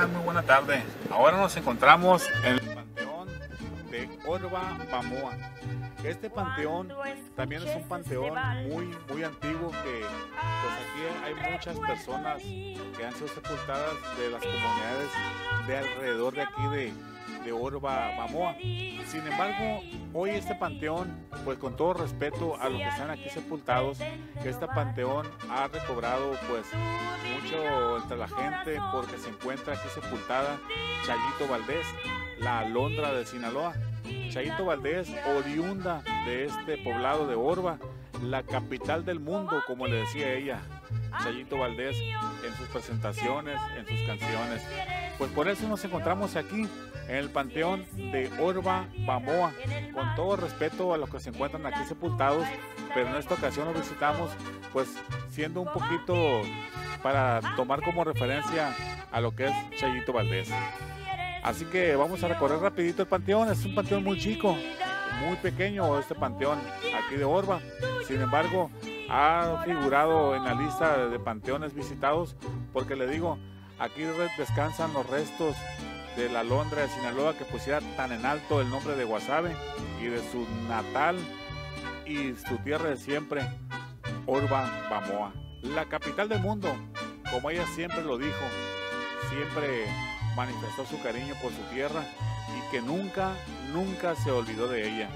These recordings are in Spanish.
días, muy buena tarde. Ahora nos encontramos en el panteón de Orba Bamoa. Este panteón también es un panteón muy antiguo que pues aquí hay muchas personas que han sido sepultadas de las comunidades de alrededor de aquí de Orba Bamoa. Sin embargo, hoy este panteón, pues con todo respeto a los que están aquí sepultados, este panteón ha recobrado pues mucho entre la gente porque se encuentra aquí sepultada Chayito Valdés, la alondra de Sinaloa. Chayito Valdés, oriunda de este poblado de Orba, la capital del mundo, como le decía ella, Chayito Valdés, en sus presentaciones, en sus canciones. Pues por eso nos encontramos aquí, en el panteón de Orba Bamoa, con todo respeto a los que se encuentran aquí sepultados, pero en esta ocasión lo visitamos, pues siendo un poquito para tomar como referencia a lo que es Chayito Valdés. Así que vamos a recorrer rapidito el panteón. Es un panteón muy chico, muy pequeño este panteón aquí de Orba. Sin embargo, ha figurado en la lista de panteones visitados porque le digo, aquí descansan los restos de la alondra de Sinaloa que pusiera tan en alto el nombre de Guasave y de su natal y su tierra de siempre, Orba Bamoa, la capital del mundo, como ella siempre lo dijo, siempre manifestó su cariño por su tierra y que nunca se olvidó de ella.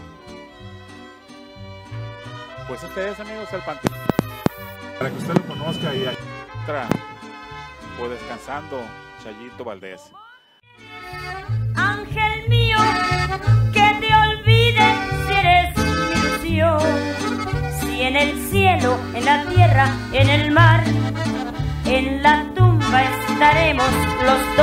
Pues este es, amigos, el panteón, para que usted lo conozca y entra o descansando Chayito Valdés. Ángel mío, que te olvides si eres mi ilusión, si en el cielo, en la tierra, en el mar, en la tumba estaremos los dos.